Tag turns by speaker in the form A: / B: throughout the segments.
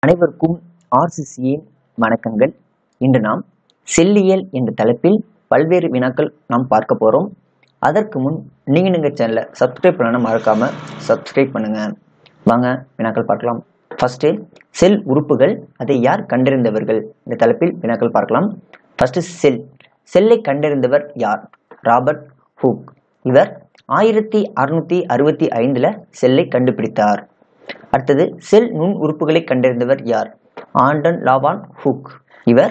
A: அனைவருக்கும் RCCயின் வணக்கங்கள். இன்று நாம் செல்லியல் என்ற தலைப்பில் பல்வேறு வினாக்கள் நாம் பார்க்க போறோம். அதற்கு முன் நீங்க சேனலை சப்ஸ்கிரைப் பண்ண மறக்காம சப்ஸ்கிரைப் பண்ணுங்க. வாங்க வினாக்கள் பார்க்கலாம். ஃபர்ஸ்ட் செல் உறுப்புகள், அதை யார் கண்டறிந்தவர்கள்? இந்த தலைப்பில் வினாக்கள் பார்க்கலாம். ஃபர்ஸ்ட் செல்லை கண்டறிந்தவர் யார்? Robert Hooke. இவர் 1665 செல்லை கண்டுபிடித்தார். அடுத்தது செல் நுண் உறுப்புகளை கண்டறிந்தவர் யார்? Anton Leeuwenhoek. இவர்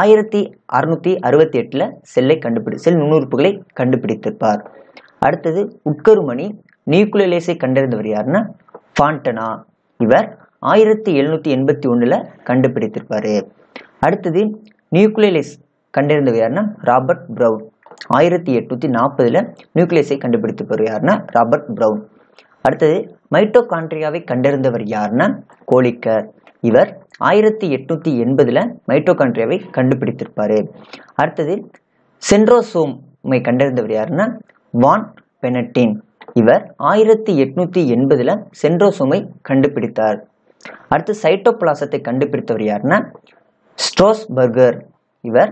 A: 1668 செல் நுண்ணுறுப்புகளை கண்டுபிடித்திருப்பார். அடுத்தது உட்கருமணி நியூக்ளியஸை கண்டறிந்தவர் யாருன்னா ஃபாண்டனா. இவர் 1781 கண்டுபிடித்திருப்பாரு. அடுத்தது நியூக்ளியஸ் கண்டறிந்தவர் யாருன்னா ராபர்ட் பிரவுன். 1840 நியூக்ளியஸை கண்டுபிடித்திருப்பார் யாருன்னா ராபர்ட் பிரவுன். அடுத்தது மைட்டோகாண்ட்ரியாவை கண்டறிந்தவர் யாருன்னா கோலிக்கர். இவர் 1880 மைட்டோகாண்ட்ரியாவை கண்டுபிடித்திருப்பாரு. அடுத்தது சென்ட்ரோசோமை கண்டறிந்தவர் யாருன்னா வான் பெனட்டின். இவர் 1880 சென்ட்ரோசோமை கண்டுபிடித்தார். அடுத்து சைட்டோபிளாசத்தை கண்டுபிடித்தவர் யாருன்னா ஸ்ட்ராஸ்பர்கர். இவர்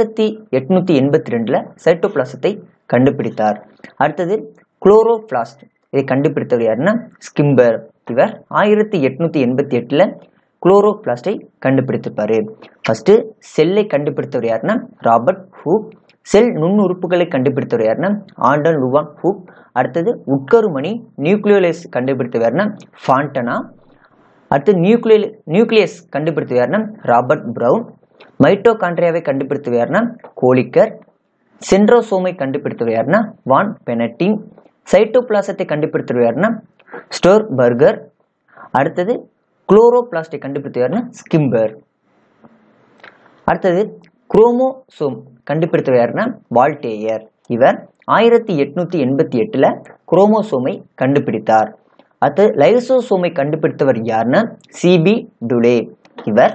A: 1882 சைட்டோபிளாசத்தை கண்டுபிடித்தார். அடுத்தது குளோரோபிளாஸ்ட், இதை கண்டுபிடித்தவர் யாருன்னா ஸ்கிம்பர். இவர் 1888 குளோரோபிளாஸ்டை கண்டுபிடித்திருப்பாரு. ஃபர்ஸ்ட் செல்லை கண்டுபிடித்தவர் யாருன்னா ராபர்ட் ஹூக். செல் நுண்ணுறுப்புகளை கண்டுபிடித்தவர் யாருன்னா ஆண்டன் லுவான் ஹூக். அடுத்தது உட்கருமணி நியூக்ளியோலைஸ் கண்டுபிடித்தவர் யாருன்னா ஃபாண்டனா. அடுத்து நியூக்ளியஸ் கண்டுபிடித்தவர் யாருன்னா ராபர்ட் பிரவுன். மைட்டோகாண்ட்ரியாவை கண்டுபிடித்தவர் யாருன்னா கோலிக்கர். சென்ட்ரோசோமை கண்டுபிடித்தவர் யாருன்னா வான் பெனட்டின். சைட்டோபிளாசத்தை கண்டுபிடித்தவர் யாருன்னா ஸ்டோர்பர்கர். அடுத்தது குளோரோபிளாஸ்டை கண்டுபிடித்தவர் யாருன்னா ஸ்கிம்பர். அடுத்தது குரோமோசோம் கண்டுபிடித்தவர் யாருன்னா வால்டேயர். இவர் 1888 குரோமோசோமை கண்டுபிடித்தார். அடுத்தது லைசோசோமை கண்டுபிடித்தவர் யாருன்னா சிபி டுலே. இவர்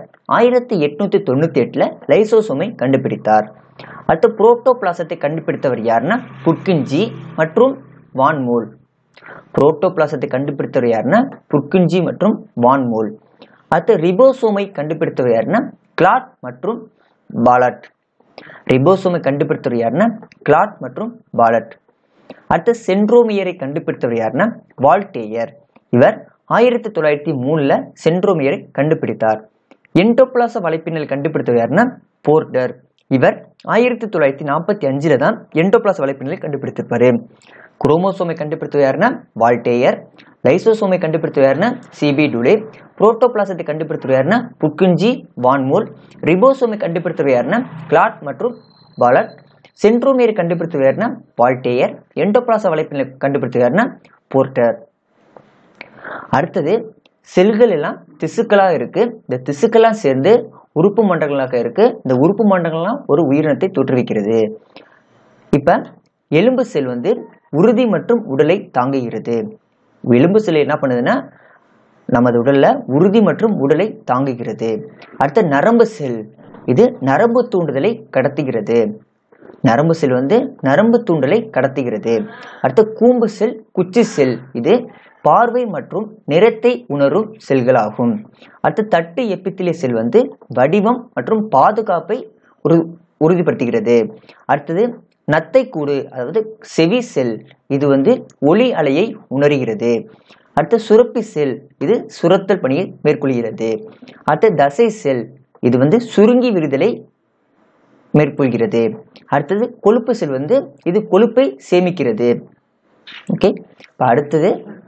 A: 1898 லைசோசோமை கண்டுபிடித்தார். அடுத்து புரோட்டோபிளாசத்தை கண்டுபிடித்தவர் யாருன்னா புர்கின்ஜி மற்றும் வான் மோல். புரோட்டோபிளாசத்தை கண்டுபிடித்தவர் யாருன்னா புர்கின்ஜி மற்றும் வான் மோல். அடுத்து ரிபோசோமை கண்டுபிடித்தவர் யாருன்னா கிளாட் மற்றும் பாலட். ரிபோசோமை கண்டுபிடித்தவர் யாருன்னா கிளாட் மற்றும் பாலட். அடுத்து சென்ட்ரோமியரை கண்டுபிடித்தவர் யாருன்னா வால்டேயர். இவர் 1903 சென்ட்ரோமியரை கண்டுபிடித்தார். என்டோபிளாச வலைப்பின்னல் கண்டுபிடித்தவர் யாருன்னா போர்டர். இவர் 1945 தான் என்டோபிளாச வலைப்பின்னலை கண்டுபிடித்திருப்பாரு. குரோமோசோமை கண்டுபிடித்தவர் யாருன்னா வால்டேயர். லைசோசோமை கண்டுபிடித்தவர் யாருன்னா சிபி டுலே. புரோட்டோபிளாசத்தை கண்டுபிடித்தவர் யாருன்னா புர்கின்ஜி வான் மோல். ரிபோசோமை கண்டுபிடித்தவர் யாருன்னா கிளாட் மற்றும் பாலட். சென்ட்ரோமியரை கண்டுபிடித்தவர் யாருன்னா வால்டேயர். என்டோபிளாச வலைப்பின்னலை கண்டுபிடித்தவர் யாருன்னா போர்டர். அடுத்தது செல்கள் எல்லாம் திசுக்களா இருக்கு. இந்த திசுக்கெல்லாம் சேர்ந்து உறுப்பு மண்டலங்களாக இருக்கு. இந்த உறுப்பு மண்டலங்கள்லாம் ஒரு உயிரினத்தை தோற்றுவிக்கிறது. இப்ப எலும்பு செல் உறுதி மற்றும் உடலை தாங்குகிறது. எலும்பு செல் என்ன பண்ணுதுன்னா நமது உடல்ல உறுதி மற்றும் உடலை தாங்குகிறது. அடுத்த நரம்பு செல், இது நரம்பு தூண்டுதலை கடத்துகிறது. நரம்பு செல் நரம்பு தூண்டலை கடத்துகிறது. அடுத்த கூம்பு செல், குச்சி செல், இது பார்வை மற்றும் நிறத்தை உணரும் செல்களாகும். அடுத்து தட்டு எபித்திலிய செல் வடிவம் மற்றும் பாதுகாப்பை உறுதிப்படுத்துகிறது. அடுத்தது நத்தை கூடு, அதாவது செவி செல், இது ஒளி அலையை உணர்கிறது. அடுத்து சுரப்பி செல், இது சுரத்தல் பணியை மேற்கொள்கிறது. அடுத்து தசை செல், இது சுருங்கி விரிதலை மேற்கொள்கிறது. அடுத்தது கொழுப்பு செல், இது கொழுப்பை சேமிக்கிறது. ஓகே, அடுத்தது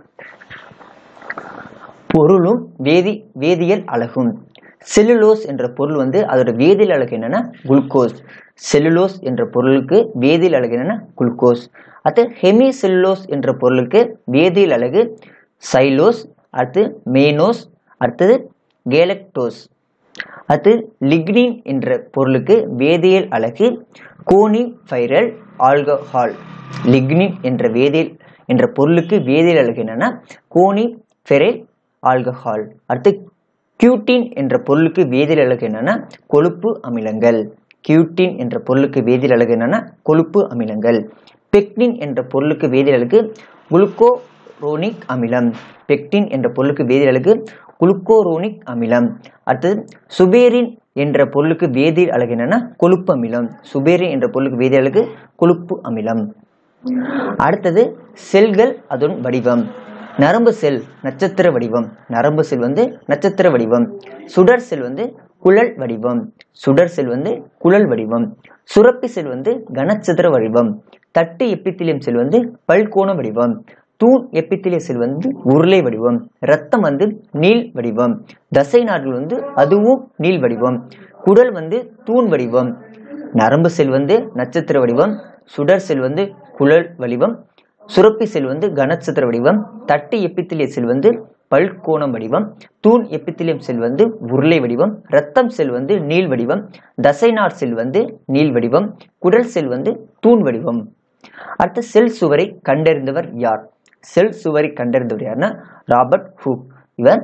A: பொருளும் வேதியியல் அலகும். செல்லுலோஸ் என்ற பொருள் அதோட வேதியியல் அலகு என்னன்னா குளுக்கோஸ். செல்லுலோஸ் என்ற பொருளுக்கு வேதியியல் அலகு என்னன்னா குளுக்கோஸ். அடுத்து ஹெமி செல்லுலோஸ் என்ற பொருளுக்கு வேதியியல் அலகு சைலோஸ். அடுத்து மேனோஸ். அடுத்தது கேலக்டோஸ். அடுத்து லிக்னின் என்ற பொருளுக்கு வேதியியல் அலகு கோனிஃபைரல் ஆல்கஹால். லிக்னின் என்ற பொருளுக்கு வேதியியல் அலகு என்னன்னா கோனிஃபெரைல் ஆல்கஹால். அடுத்து கியூட்டின் என்ற பொருளுக்கு வேதியியல் அலகு என்னன்னா கொழுப்பு அமிலங்கள். கியூட்டின் என்ற பொருளுக்கு வேதியியல் அலகு என்னன்னா கொழுப்பு அமிலங்கள். பெக்டின் என்ற பொருளுக்கு வேதியியல் அலகு குளுக்கோரோனிக் அமிலம். பெக்டின் என்ற பொருளுக்கு வேதியியல் அலகு குளுக்கோரோனிக் அமிலம். அடுத்தது சுபேரின் என்ற பொருளுக்கு வேதியியல் அலகு என்னன்னா கொழுப்பு அமிலம். சுபேரின் என்ற பொருளுக்கு வேதியியல் அலகு கொழுப்பு அமிலம். அடுத்தது செல்கள் அதன் வடிவம். நரம்பு செல் நட்சத்திர வடிவம். நரம்பு செல் நட்சத்திர வடிவம். சுடர் செல் குழல் வடிவம். சுடர் செல் குழல் வடிவம். சுரப்பி செல் கனச்சதுர வடிவம். தட்டு எபித்திலியம் செல் பல்கோண வடிவம். தூண் எபித்திலிய செல் உருளை வடிவம். ரத்தம் நீள் வடிவம். தசை நார்கள் அதுவும் நீள் வடிவம். குடல் தூண் வடிவம். நரம்பு செல் நட்சத்திர வடிவம். சுடர் செல் குழல் வடிவம். சுரப்பி செல் கனச்சதுர வடிவம். தட்டு எபித்திலிய செல் பல்கோணம் வடிவம். தூண் எபித்திலியம் செல் உருளை வடிவம். ரத்தம் செல் நீள் வடிவம். தசைநார் செல் நீள் வடிவம். குடல் செல் தூண் வடிவம். அடுத்த செல் சுவரை கண்டறிந்தவர் யார்? செல் சுவரை கண்டறிந்தவர் யாருன்னா ராபர்ட் ஹூக். இவர்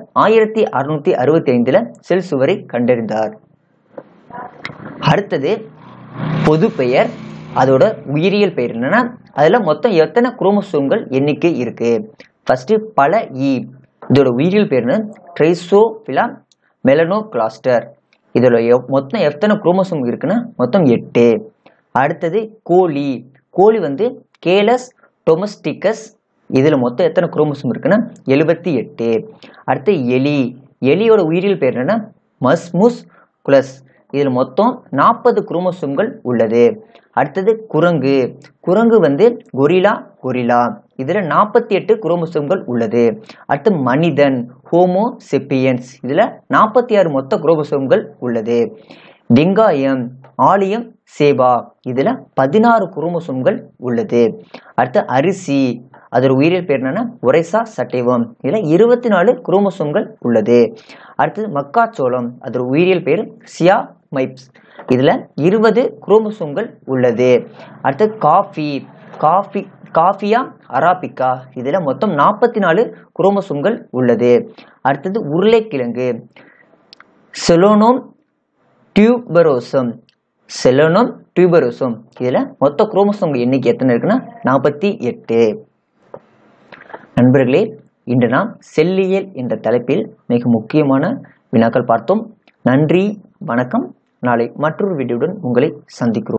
A: 1665 செல் சுவரை கண்டறிந்தார். அடுத்தது பொது பெயர், அதோட உயிரியல் பெயர் என்னன்னா அதுல மொத்தம் எத்தனை குரோமோசோம்கள் எண்ணிக்கை இருக்கு. ஃபர்ஸ்ட் பல ஈ, இதோட உயிரியல் பேர் ட்ரைசோபிலா மெலனோகிளாஸ்டர். இதோட மொத்தம் எத்தனை குரோமோசோம் இருக்குன்னா மொத்தம் 8. அடுத்தது கோழி. கோழி கேலஸ் டொமஸ்டிகஸ். இதுல மொத்தம் எத்தனை குரோமோசோம் இருக்குன்னா 78. அடுத்து எலி. எலியோட உயிரியல் பேர் என்னன்னா மஸ்முஸ் குலஸ். இதுல மொத்தம் 40 குரோமோசோம்கள் உள்ளது. அடுத்தது குரங்கு. குரங்கு கொரிலா கொரிலா. இதுல 48 குரோமோசோம்கள் உள்ளது. அடுத்து மனிதன் ஹோமோ செப்பியன்ஸ். இதுல 46 மொத்த குரோமோசோம்கள் உள்ளது. வெங்காயம் ஆலியம் சேபா. இதுல 16 குரோமோசோம்கள் உள்ளது. அடுத்து அரிசி, அதோட உயிரியல் பேர் என்னன்னா ஒரைசா சட்டைவம். இதுல 24 குரோமோசோம்கள் உள்ளது. அடுத்தது மக்காச்சோளம், அதோட உயிரியல் பேர் சியா மைப்ஸ். இதுல 20 குரோமோசோம்கள் உள்ளது. அடுத்து காஃபி. காஃபியா அராபிகா. இதுல மொத்தம் 44 குரோமோசோம்கள் உள்ளது. அடுத்தது உருளைக்கிழங்கு செலோனோம் டியூபரோசம். செலோனோம் டியூபரோசம். இதுல மொத்த குரோமோசோம்கள் எண்ணிக்கை எத்தனை இருக்குன்னா 48. நண்பர்களே, இன்று நாம் செல்லியல் என்ற தலைப்பில் மிக முக்கியமான வினாக்கள் பார்த்தோம். நன்றி, வணக்கம். நாளை மற்றொரு வீடியோவுடன் உங்களை சந்திக்கிறோம்.